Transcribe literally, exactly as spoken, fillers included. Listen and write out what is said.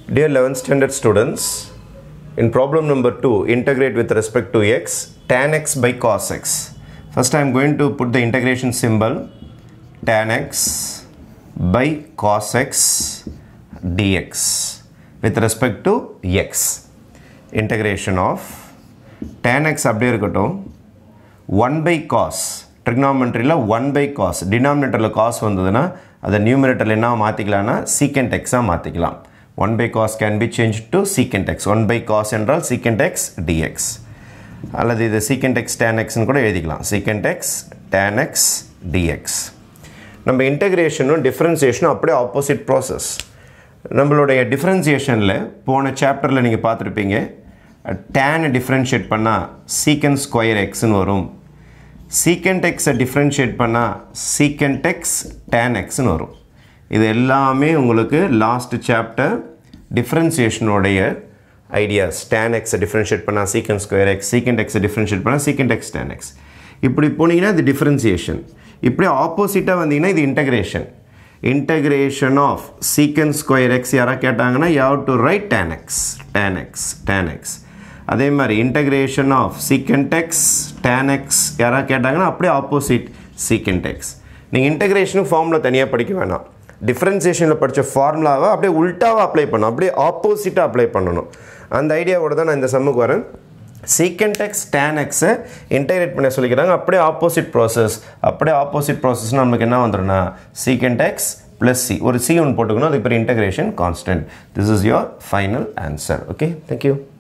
Dear eleventh standard students, in problem number two, integrate with respect to x, tan x by cos x. First I am going to put the integration symbol tan x by cos x dx with respect to x. Integration of tan x அப்படியே இருக்கட்டும், one by cos, trigonometry ல one by cos, denominator ல cos வந்ததுனா அதை numerator ல என்ன மாத்திக்கலாம்னா secant x ஆ மாத்திக்கலாம். one by cos can be changed to secant x. one by cos என்றால் secant x dx. அல்லது இது secant x tan x ன்னு கூட எழுதிக்கலாம். secant x tan x dx. நம்ம இன்டகிரேஷனும் டிஃபரன்சியேஷனும் அப்படியே ஆப்போசிட் ப்ராசஸ். நம்மளுடைய டிஃபரன்சியேஷனில் போன சாப்டரில் நீங்கள் பார்த்துருப்பீங்க, tan டிஃபரன்ஷியேட் பண்ணால் secant ஸ்கொயர் எக்ஸ்ன்னு வரும். secant x டிஃபரன்ஷியேட் பண்ணால் secant x tan xன்னு வரும். இது எல்லாமே உங்களுக்கு லாஸ்ட் சாப்டர் டிஃபரன்சியேஷனுடைய ஐடியாஸ். tan x டிஃபரன்ஷியேட் பண்ணால் secant square x, secant x differentiate பண்ணால் secant x tan x. இப்படி போனீங்கன்னா இது டிஃபரன்சியேஷன். இப்படி ஆப்போசிட்டாக வந்தீங்கன்னா இது integration. Integration of secant square x யாராக கேட்டாங்கன்னா you have to write tan x, tan x, tan x. அதே மாதிரி integration of secant x tan x யாராக கேட்டாங்கன்னா அப்படியே ஆப்போசிட் secant x. நீங்கள் இன்டகிரேஷனுக்கு ஃபார்முலா தனியாக படிக்க வேணாம், டிஃபரன்சியேஷனில் படித்த ஃபார்முலாவை அப்படியே உல்ட்டாவாக அப்ளை பண்ணணும், அப்படியே ஆப்போசிட்டாக அப்ளை பண்ணணும். அந்த ஐடியாவோட தான் நான் இந்த சம்முக்கு வரேன். secant x tan x integrate பண்ண சொல்லிக்கிறாங்க, அப்படியே ஆப்போசிட் ப்ராசஸ். அப்படியே ஆப்போசிட் ப்ராசஸ்னால் நமக்கு என்ன வந்துடும்னா secant x ப்ளஸ் சி, ஒரு சி ஒன்று போட்டுக்கணும், அதுக்கு பேர் integration constant. This is your final answer. Okay, thank you.